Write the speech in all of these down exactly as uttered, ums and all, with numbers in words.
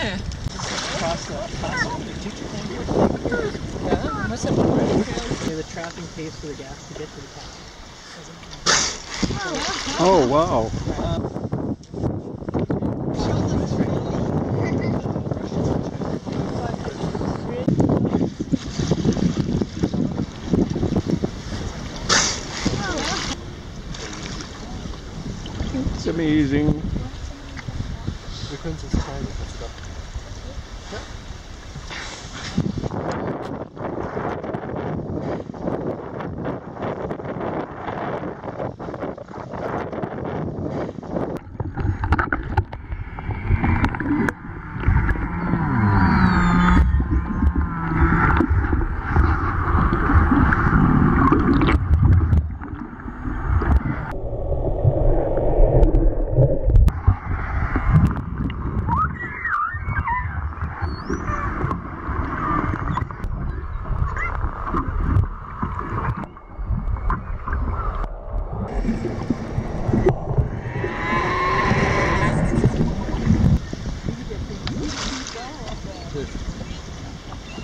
Yeah. Across the, across the teacher thing. Yeah, must have been right. The trapping pays for the gas to get to the top. Oh, wow. It's amazing. Wir können es uns teilen.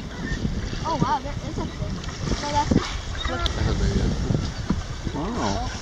Oh wow, there is a fish. So that's Wow.